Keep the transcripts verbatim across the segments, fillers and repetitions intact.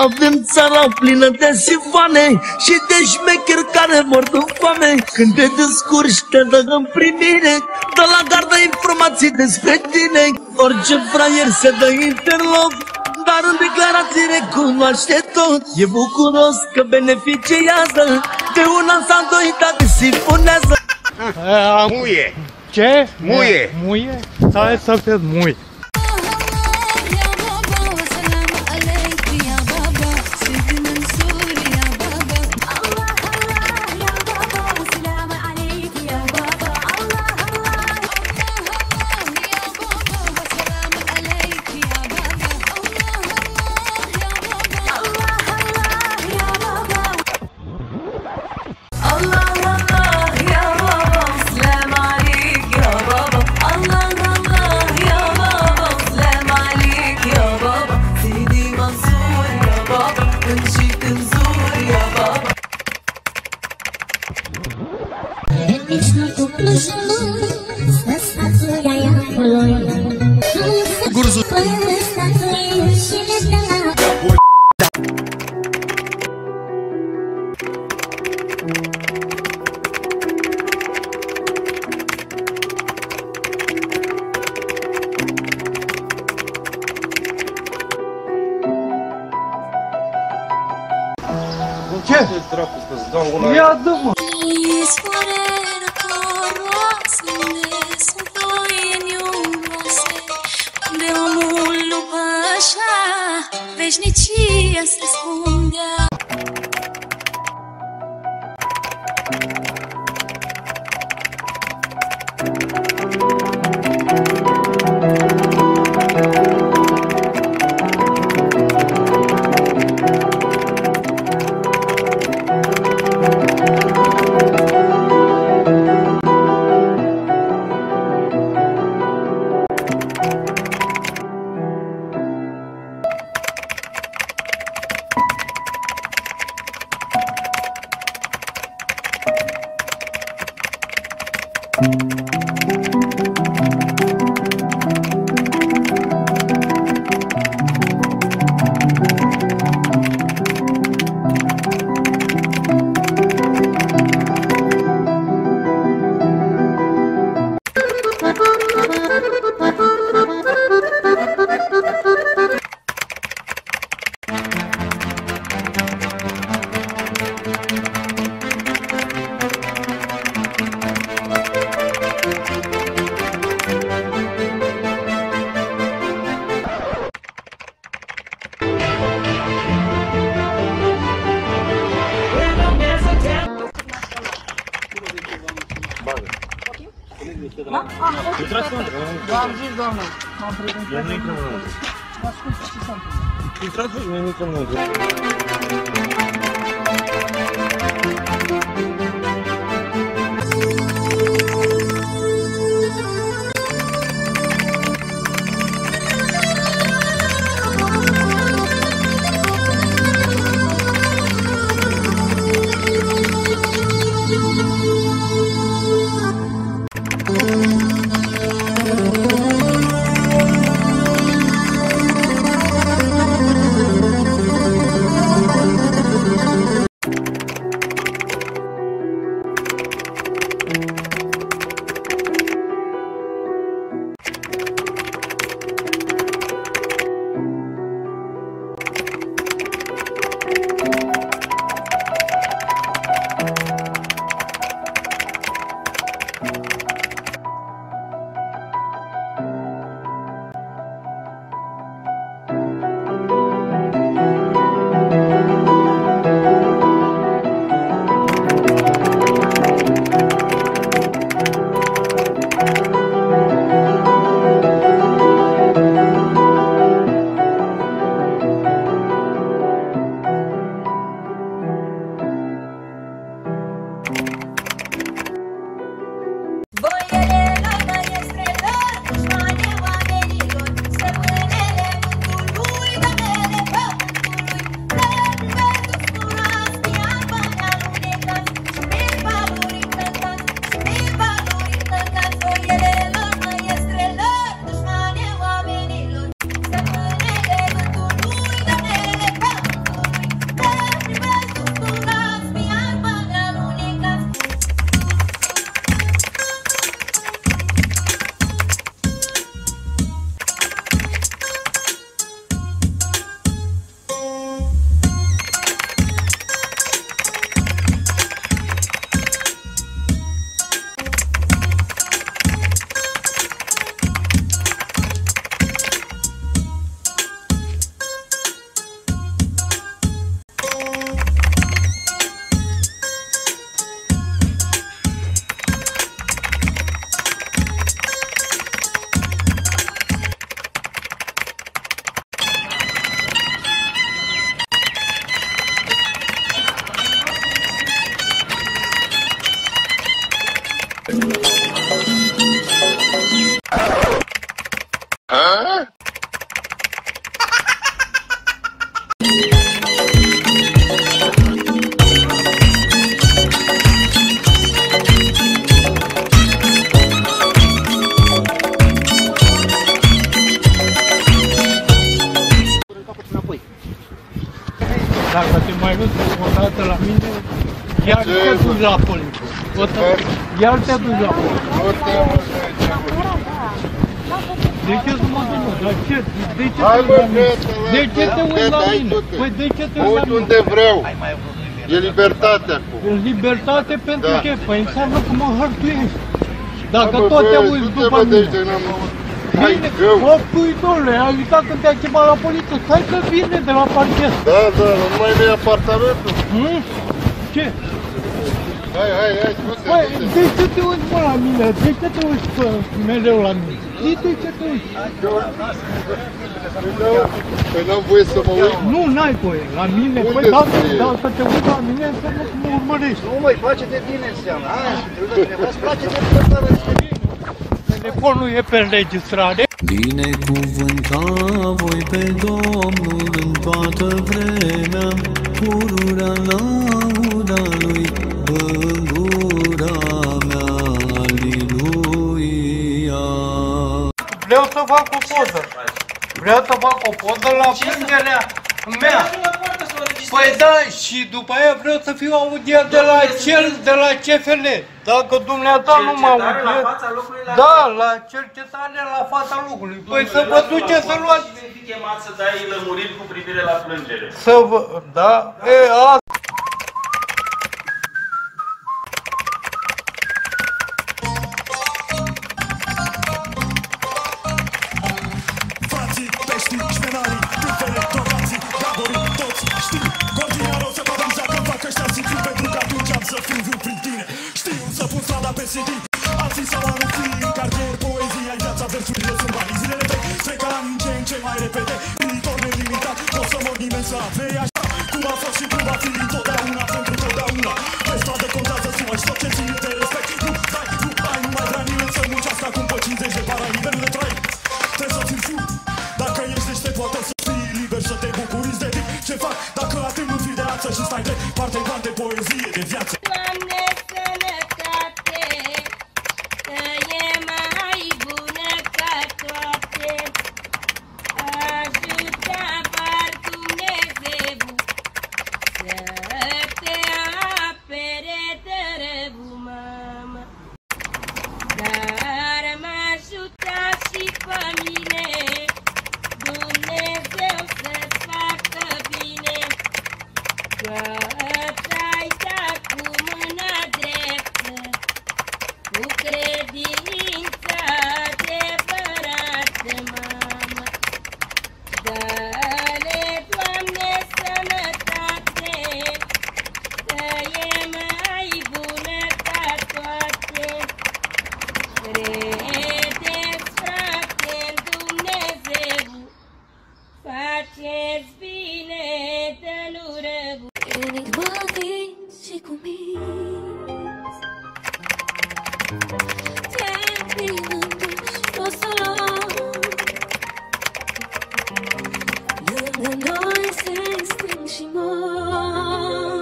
Avem țara plină de sifoane și de șmecheri care mor de foame. Când te descurci te dă în primire, dă la gardă informații despre tine. Orice fraier se dă interloc, dar în declarații recunoaște tot. E bucuros că beneficiază de un an sau doi dacă sifonează. Muie! Ce? Muie! Muie? Hai să fiți mui. Gurzu. Ce? Ia dă-mă! Veșnicia se ascundea. V-am zis, doamnă, m-am pregătit. Eu nu intră înăuntru. Ascultă ce s-a întâmplat. Intrați voi, noi nu intrăm înăuntru. o dată la mine, iar te duci la poliție. Iar te duci la poliție. De ce să mă duc? Dar ce? De ce te uiți la mine? De ce te uiți la mine? Păi de ce te uiți la mine? unde vreau. E libertate acum. E libertate pentru ce? Păi înseamnă că mă hărțuiești. Dacă tot te uiți după mine. Bine, bă, pui, domnule, ai uitat când te-ai chemat la poliție. Hai că vine de la parchet. Da, da, nu mai vei apartamentul. Hmm? Ce? Hai, hai, hai, scuze. Păi, de ce te uiți mă la mine? De ce te uiți pă, mereu la mine? De ce te uiți? Păi n-am voie să mă uit? Nu, n-ai voie. La mine, unde păi dacă, dacă te uiți la mine, înseamnă că mă urmărești. Nu, măi, place de tine înseamnă. Aia, te uiți la cineva, îți place de tine. Telefonul e pe înregistrare. Binecuvânta voi pe Domnul în toată vremea, pururea lauda lui în gura mea, aliluia. Vreau să fac o poză. Vreau să fac o poză la plângerea mea. Păi da, și după aia vreau să fiu audiat de la cel, de la C F L. Dacă dumneata nu mă audiat, da, la cercetare la fața locului. Păi să vă duceți să luați. Fi chemat să dai lămuriri cu privire la plângere. Să vă, da, e, a. Frații, peștii, șmenarii, tâmpele, tocații, gaborii, toți știu. Continuă rău să fac deja că fac ăștia sicriu, pentru că atunci am să fiu viu prin tine. Știu să pun strada pe C D, alții sau anunții în cartier, poezia în viața, versurile sunt bani. Zilele vechi trec ca în ce în ce mai repede, viitor nelimitat, nu o să mor nimeni să afle așa. Cum a fost și cum va fi întotdeauna, pentru totdeauna. Pe stradă contează suma și tot ce ține de respect. Nu dai, nu ai, nu mai vrea nimeni să muncească acum pe cincizeci de para nivelul de trai. Trebuie să țin fiu. Dacă ești deștept, poate să fii liber să te bucuri de timp. Ce fac dacă ating un fir de ață și stai de parte în de poezie de viață? Doamne, sănătate, că e mai bună ca toate. Ajută par Dumnezeu să te apere de rău, mamă. Dar mă ajuta și pe mine, Dumnezeu să-ți facă bine, că ți-ai dat cu mâna dreptă, cu credință adevărată, mamă. Dă-le, Doamne, sănătate, că e mai bună ca toate. Credeți, frate, în Dumnezeu, faceți bine de nu rău. Enigmatic și cu minți, te împinându-și o să lângă noi se strâng și mor.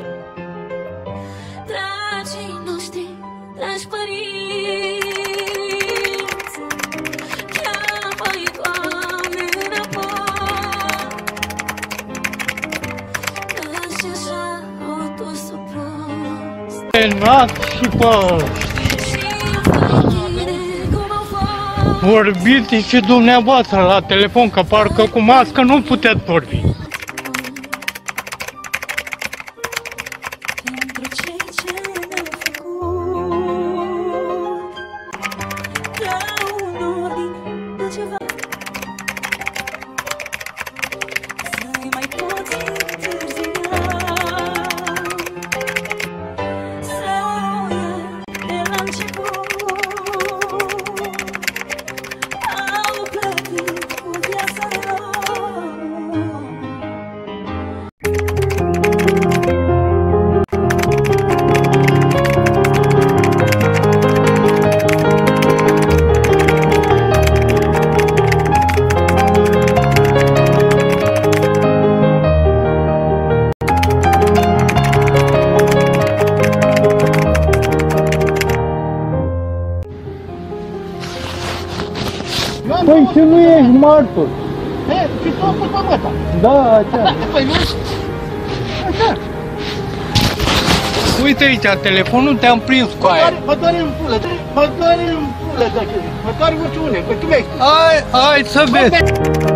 Dragii noștri, dragi părinți, cheamă-i, Doamne, înapoi, că și așa au dus-o prost. Penat și pe Și fără cum au fost. vorbiți și dumneavoastră la telefon, că parcă cu mască nu puteți vorbi. Pentru cei ce ne-au făcut rău în ordine ceva, să-i mai poți întârzia, să ieri de la început au plătit cu viața lor. Păi și nu ești martor. E, și tu a fost mama ta. Da, așa. Păi nu? Așa. Uite aici, telefonul te-am prins cu aia. Mă doare în pulă, mă doare în pulă, dacă mă doare urciune, că tu vezi. Hai, hai să vezi.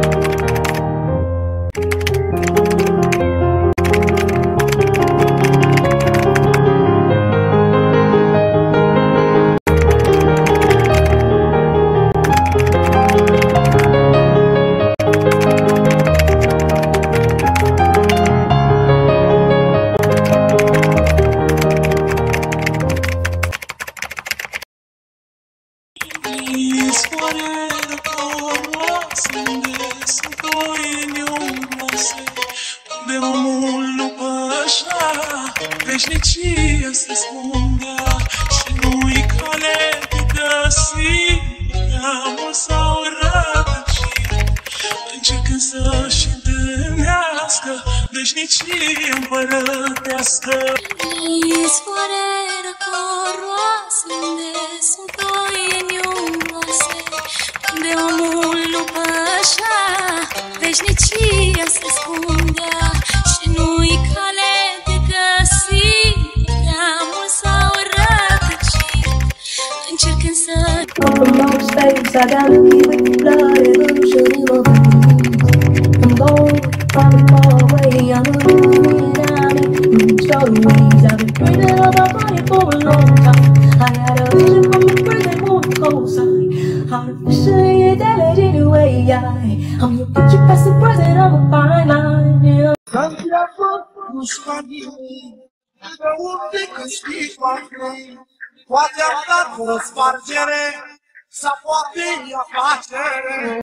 Veșnicia se spundea și nu-i cale de găsit. Neamul s-au rătăcit, încercând să-și întâlnească veșnicia împărătească. Izvoare răcoroase, unde sunt oieni umbroase, unde omul lupășa, veșnicia se scundea și nu-i cale de găsit. Neamul s-au rătăcit, încercând să... From outer space, I got me with the blood evolution in my veins. I'm going from far away, I'm moving out in stories. I've been dreaming of my body for a long time. I had a vision from the bird that won't co-sign. Artificially intelligent way, I, I'm your picture past the present, I'm a fine line, yeah. Nu știu de unde câștigi banii, poate am dat o spargere, sau poate e afacere.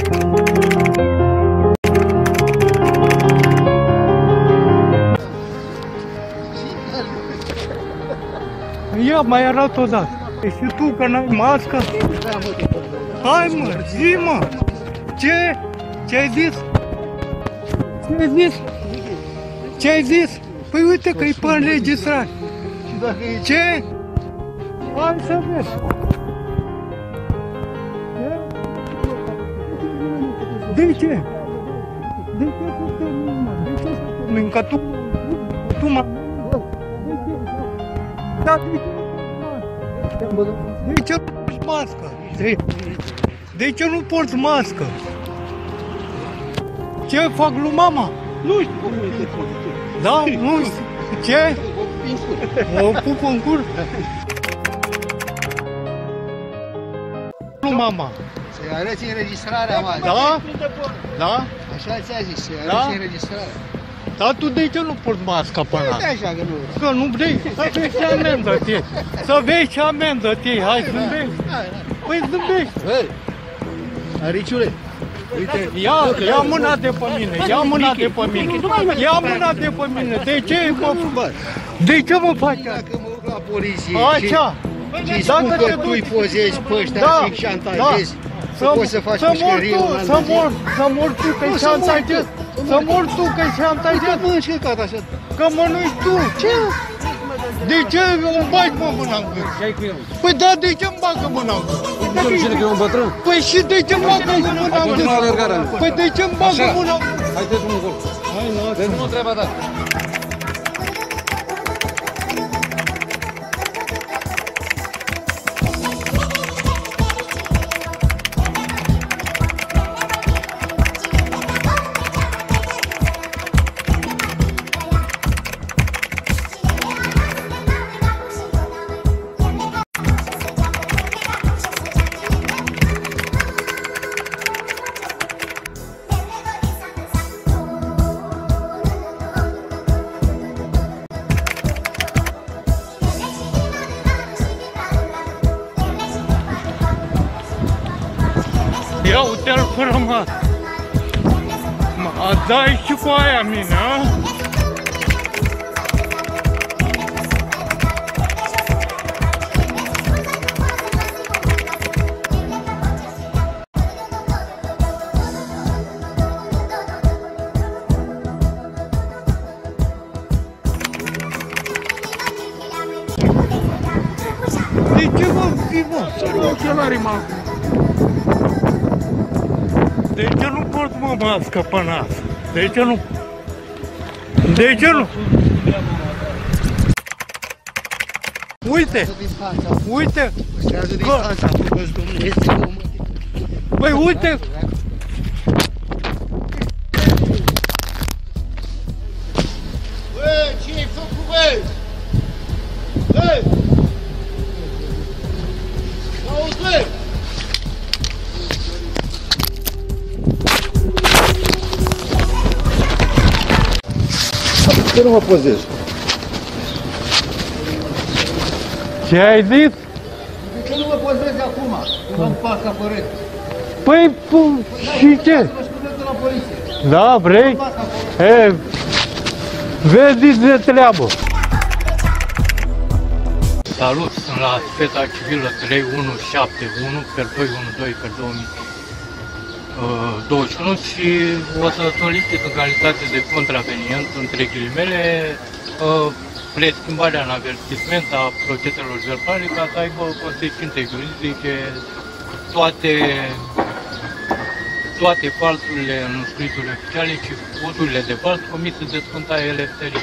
Ia, mai arată odată. E și tu că n-ai mască? Hai mă, zi mă! Ce? Ce-ai zis? Ce-ai zis? Ce-ai zis? Păi uite că e pe înregistrare. Ce? Hai să vezi. De ce? De ce să te mă? De ce să te mă? Că tu... Tu mă... Da, de ce? De ce nu porți mască? De, de ce nu porți mască? Ce fac lui mama? Nu știu. Da? Nu știu. Ce? O pup în cur? Lui mama. Să-i arăți înregistrarea, mă. Da? Da? Așa ți-a zis, să-i Da? arăți înregistrarea. Dar tu de ce nu porți masca pe nas? Uite așa că nu. Că nu vrei să vezi ce amendă tie. Să vezi ce amendă tie. Hai, zâmbești. Păi zâmbești. Hei, Ariciule, Uite, ia, ia mâna de pe mine, ia mâna de pe mine, ia mâna de pe mine, de ce mă, de ce mă faci asta? dacă mă duc la poliție Așa, și îi spun că tu îi pozezi pe ăștia și îi șantajezi, să poți să faci pușcărie un an de să zi. mor, să mor tu că-i șantajezi, să mor tu că-i șantajezi, Mă înșelcat așa. că mănânci tu, ce? De ce îmi bagi mă mâna în gât? Păi da, de ce îmi bagă mâna în gât? Păi și de ce îmi bagă mâna în gât? Păi de ce îmi bagă mâna în gât? Hai, dă-ți un gol. Hai, lasă. Dă-ți nu treaba ta. Ia uite-l fără mască. Mă, dai și cu aia mine, a? De ce mă fi, mă? Să-l ochelarii, mă. De ce nu porți, mă, mască pe nas? De ce nu? De ce nu? Uite! Uite! Păstrează distanța, am văzut, domnule, este omul. Băi, uite! Bă, ce ai făcut, băi? Băi! Auzi, băi! Ce nu mă pozezi? Ce ai zis? De ce nu mă pozezi acum? Când am fac apărât. Păi, și ce? Mă spune la poliție. Da, vrei? E, vezi de treabă. Salut, sunt la feta civilă trei unu șapte unu pe doi unu doi pe două mii douăzeci și unu și o să solicit în calitate de contravenient, între ghilimele, preschimbarea în avertisment a proceselor verbale ca să aibă consecințe juridice toate, toate falsurile în scrisurile oficiale și uzurile de fals comise de Sfânta Elefterie.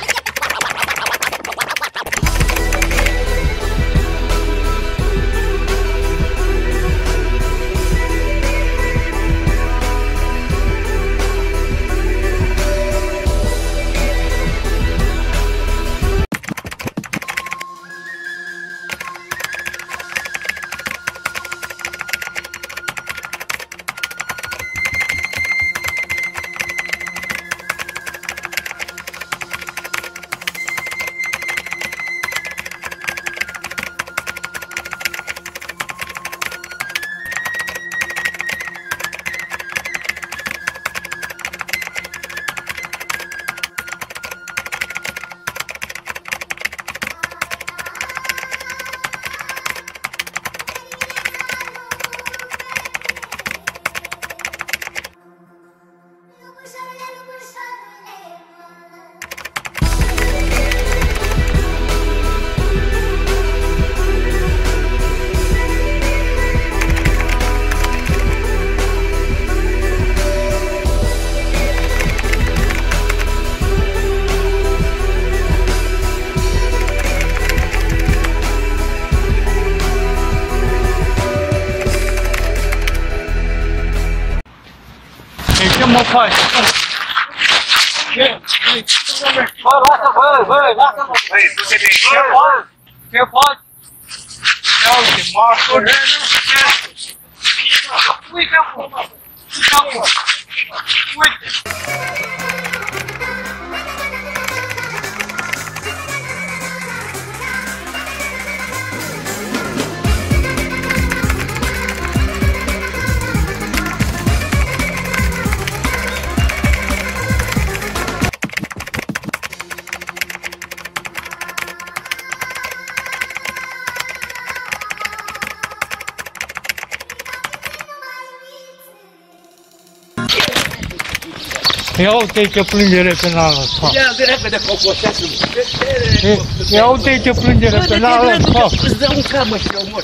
Ce mă faci? Ce? Bă, lasă, bă, bă, lasă-mă! Băi, tu te vei ce faci? Ce faci? Ia uite, marșul! Uite acum! Uite acum! Uite! Ia uite ce plângere penală fac. Ia de repede cocoșesul. Ia uite ce plângere penală fac. Îți dă un camă și omor.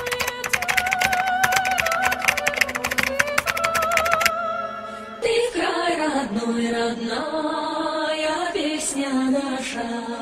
Ты край родной, родная песня наша.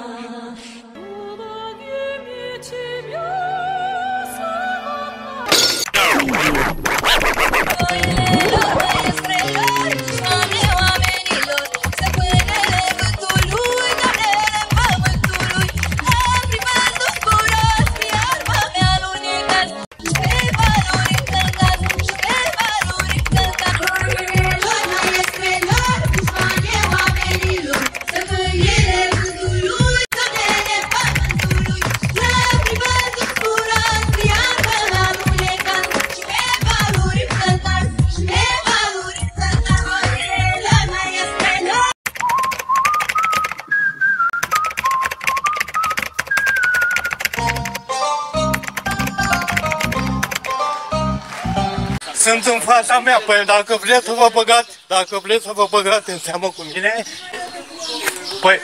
Sunt în fața mea, păi dacă vreți să vă băgați, dacă vreți să vă băgați în seamă cu mine, păi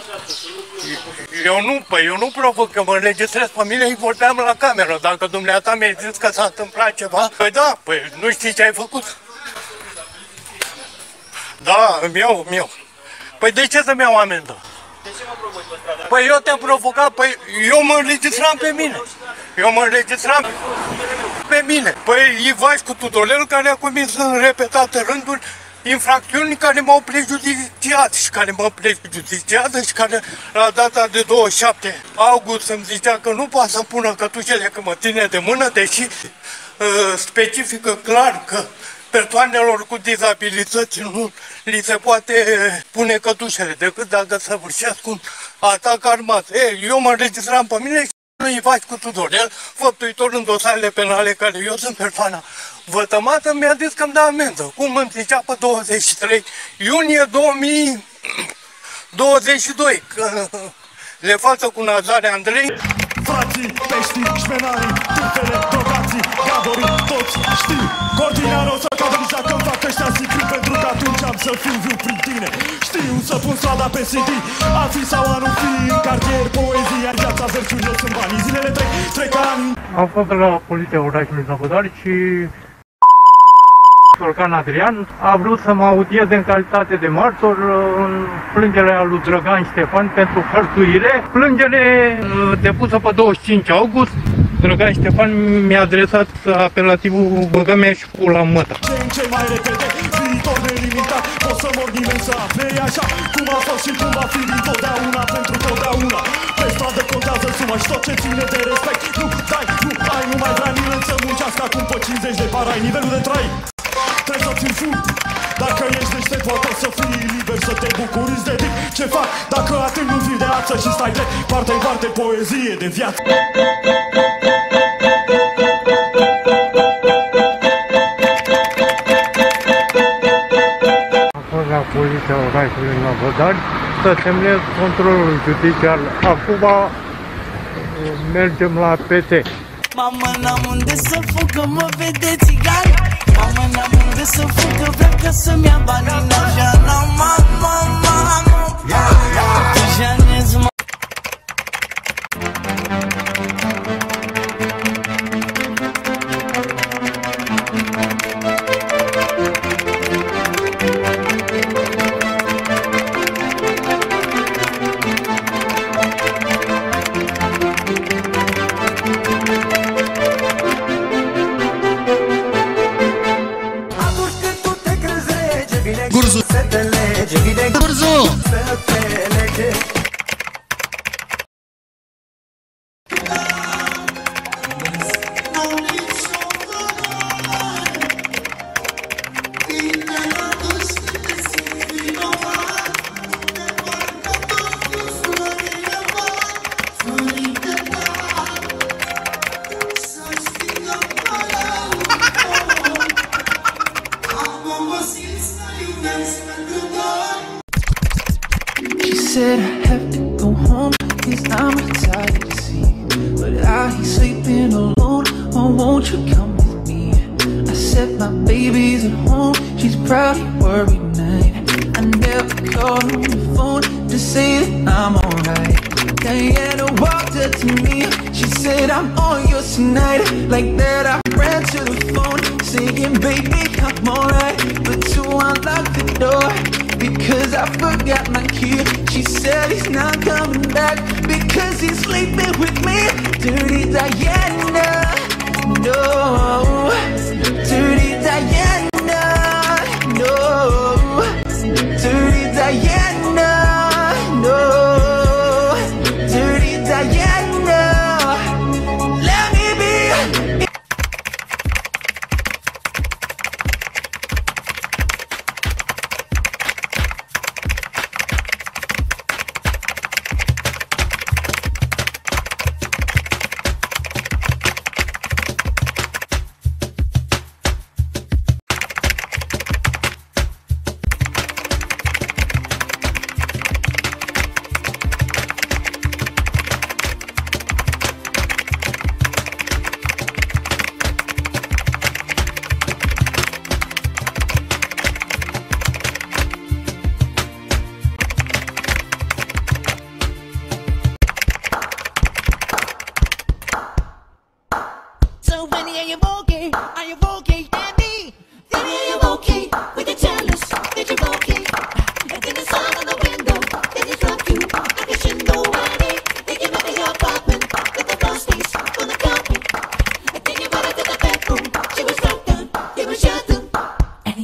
eu nu, păi eu nu provoc, că mă înregistrez pe mine, îi vorbeam la cameră. Dacă dumneata mi-a zis că s-a întâmplat ceva, păi da, păi nu știi ce ai făcut? Da, îmi iau, îmi iau. Păi de ce să-mi iau amendă? De ce mă provoci pe stradă? Păi eu te-am provocat, păi eu mă înregistram pe mine. Eu mă înregistram pe mine. Păi Ivașcu Tudorel care a comis în repetate rânduri infracțiuni care m-au prejudiciat și care m-au prejudiciat și care la data de douăzeci și șapte august îmi zicea că nu poate să-mi pună cătușele că mă ține de mână, deși uh, specifică clar că persoanelor cu dizabilități nu li se poate pune cătușele decât dacă săvârșesc un atac armat. Ei, eu mă înregistram pe mine și Ivașcu Tudorel, făptuitor în dosarele penale care eu sunt persoana vătămată, mi-a zis că îmi dă amendă. Cum îmi zicea pe douăzeci și trei iunie două mii douăzeci și doi, că le față cu Nazare Andrei. Frații, peștii, șmenarii, tâmpele, drogații, gaborii, toți știu. Cordinarul o să cadă nici dacă-mi fac ăștia sicriu, pentru că atunci am să fiu viu prin tine. Știu să pun strada pe C D, a fi sau a nu fi, în cartier, poezii, iar viața versurile sunt banii. Zilele trec, trec ani. Am fost la Poliția Orașului Năvodari și Sorcan Adrian a vrut să mă audieze în calitate de martor în plângerea lui Drăgan Ștefan pentru hărțuire. Plângere depusă pe douăzeci și cinci august. Drăgan Ștefan mi-a adresat apelativul băgă-mea și pula măta. Ce în ce mai repede, viitor nelimitat, pot să mor nimeni să afle așa cum a fost și cum va fi dintotdeauna pentru totdeauna. Pe stradă contează suma și tot ce ține de respect. Nu dai, nu ai, nu mai vrea nimeni să muncească acum pe cincizeci de parai. Nivelul de trai trebuie să ți-l fug. Dacă ești deștept, poate să fii liber, să te bucuri, îți dedic ce fac. Dacă ating un fir de ață și stai drept, parte-n parte poezie de viață. Am fost la Poliția Orașului Năvodari să semnez controlul judiciar. Acum mergem la P T. Mamă, n-am unde să fug, că mă vede țigan. Mamă, n-am unde să fug, că vrea că să-mi ia banii în ajana. Mamă, mamă, te janez, mă. Gurzu, se te lege, vine Gurzu, se te lege. She said I have to go home, cause I'm tired, see. But out here sleeping alone, oh won't you come with me? I said my baby's at home, she's probably worried night. I never called on the phone to say that I'm alright. Diana walked up to me, she said I'm all yours tonight. Like that I ran to the phone, saying baby I'm alright. But to unlock the door, because I forgot my key. She said he's not coming back because he's sleeping with me. Dirty Diana, no. Dirty Diana, no. Dirty Diana, no. Dirty Diana, let me be.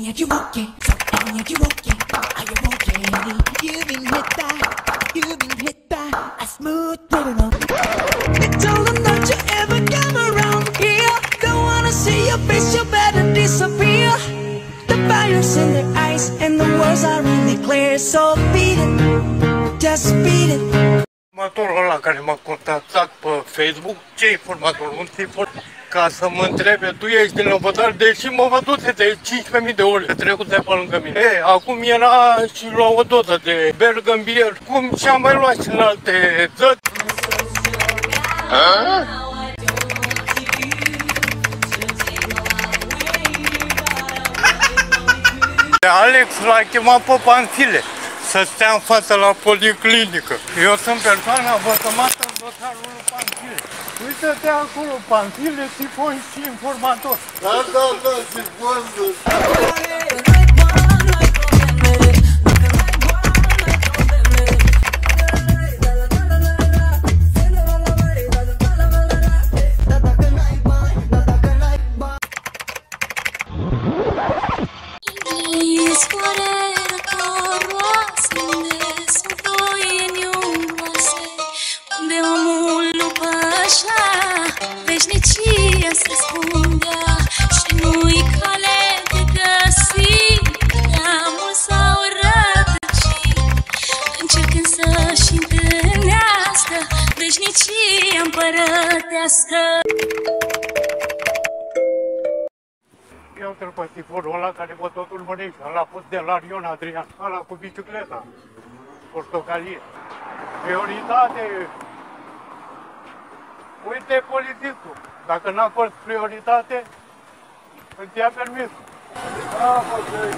me equivoqué, me equivoqué, I equivoqué. You've been hit that, you've been hit that, a smooth criminal. Tell them don't you ever come around here. Don't wanna see your face, you better disappear. The fire's in their eyes and the words are really clear. So beat it, just beat it. Informatorul ăla care m-a contactat pe Facebook, ce informator? Un tip ca să mă întrebe, tu ești din Lăbătar, deși mă văduse de cincisprezece mii de ori trecut de pe lângă mine. E, acum era și lua o doză de bergambir, cum și-am mai luat și în alte țări. Alex l-a chemat pe Panfile să stea în față la policlinică. Eu sunt persoana vătămată în dosarul lui Panfile. Uite-te acolo, Panfile, Tifon și informator. Da, da, da, Tifon. Veșnicia se spundea și nu-i cale de găsit. Neamul s-au rătăcit, încercând să-și întâlnească veșnicia împărătească. Iau-te-l pe tiforul ăla care vă tot urmărește, ăla fost de la Ion Adrian, ăla cu bicicleta, portocalie. Prioritate! Uite polițistul, dacă n-a fost prioritate, îți ia permisul. Bravo,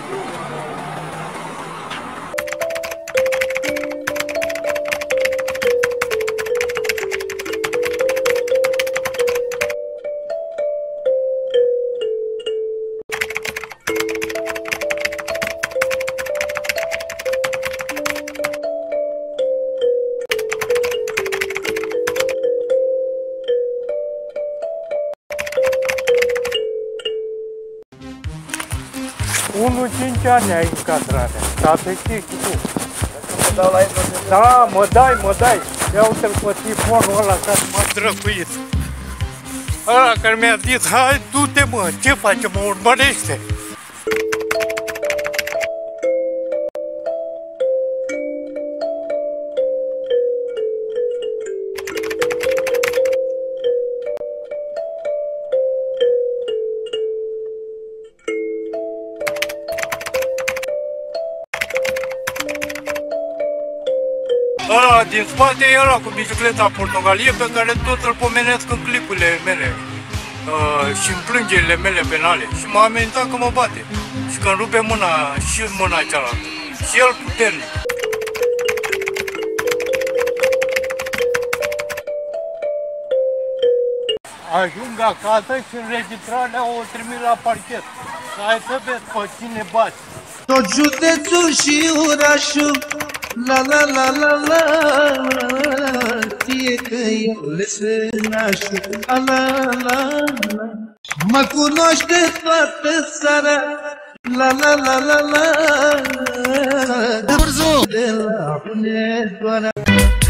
unu cinci ani ai încadrarea, dar te știi și tu. Mă dau la el. Da, mă dai, mă dai. Ia uite-l pe tifonul ăla care m-a drăcuit. Ăla care mi-a zis, hai, du-te mă, ce face, mă urmărește. Ăla din spate e ăla cu bicicleta portocalie pe care tot îl pomenesc în clipurile mele uh, și în plângerile mele penale. Și m-a amenințat că mă bate și că îmi rupe mâna și mâna cealaltă. Și el puternic. Ajung acasă și înregistrarea o trimit la parchet. Hai să vezi pe cine bați. Tot județul și orașul, la la la la la, știe că eu le sănașul, la la la la. Mă cunoaște toată țara, la la la la la, de la Hunedoara.